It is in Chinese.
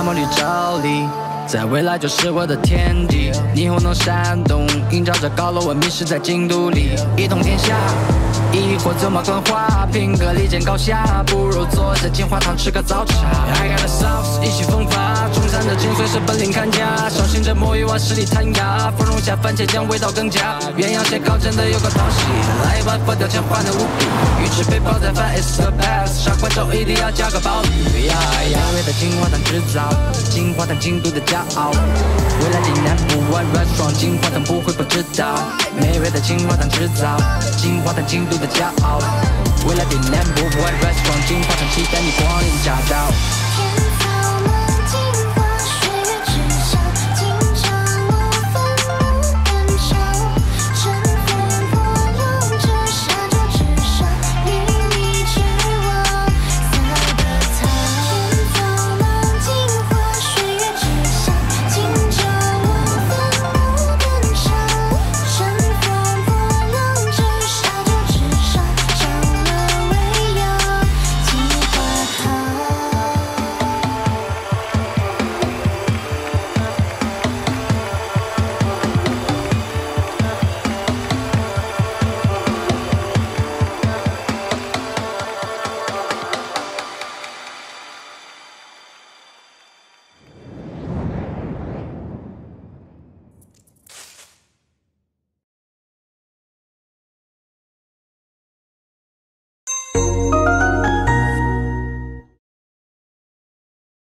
梦里照例。在未来就是我的天地，霓虹灯闪动，映照着高楼，我迷失在京都里，一统天下。疑惑怎么更化？品格立见高下，不如坐在金华堂吃个早茶。I got a sauce， 意气风发，中餐的精髓是本领看家，小心着墨鱼往实力弹牙，芙蓉下番茄酱味道更佳。鸳鸯蟹烤真的有个讨喜，来一碗佛跳墙换得无比，鱼翅配煲仔饭 is the best， 上罐头一定要加个鲍鱼呀呀！美味的金华堂制造，金华堂京都的骄傲，未来的 No.1 restaurant， 金华堂不会不知道，美味的金华堂制造，金华堂京都的骄傲，未来的 No.1 restaurant， 金华